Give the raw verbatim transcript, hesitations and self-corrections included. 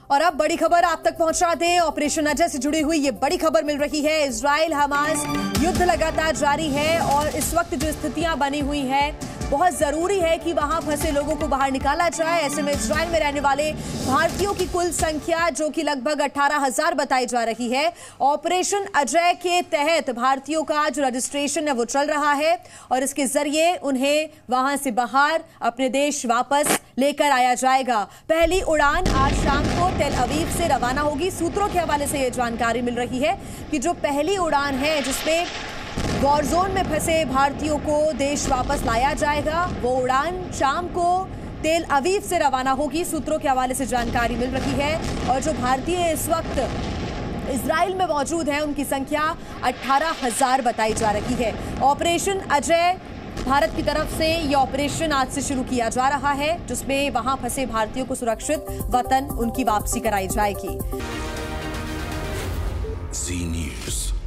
और अब बड़ी खबर आप तक पहुंचा दें। ऑपरेशन अजय से जुड़ी हुई ये बड़ी खबर मिल रही है। इजराइल हमास युद्ध लगातार जारी है और इस वक्त जो स्थितियां बनी हुई हैं बहुत जरूरी है कि वहां फंसे लोगों को बाहर निकाला जाए। ऐसे में इजराइल में रहने वाले भारतीयों की कुल संख्या जो कि लगभग अठारह हजार बताई जा रही है। ऑपरेशन अजय के तहत भारतीयों का जो रजिस्ट्रेशन है वो चल रहा है और इसके जरिए उन्हें वहां से बाहर अपने देश वापस लेकर आया जाएगा। पहली उड़ान आज शाम को तेल अवीव से रवाना होगी। सूत्रों के हवाले से यह जानकारी मिल रही है कि जो पहली उड़ान है जिसमें वॉर जोन में फंसे भारतीयों को देश वापस लाया जाएगा, वो उड़ान शाम को तेल अवीव से रवाना होगी। सूत्रों के हवाले से जानकारी मिल रही है और जो भारतीय इस वक्त इजराइल में मौजूद हैं उनकी संख्या अठारह हजार बताई जा रही है। ऑपरेशन अजय भारत की तरफ से ये ऑपरेशन आज से शुरू किया जा रहा है जिसमें वहां फंसे भारतीयों को सुरक्षित वतन उनकी वापसी कराई जाएगी। जी न्यूज़।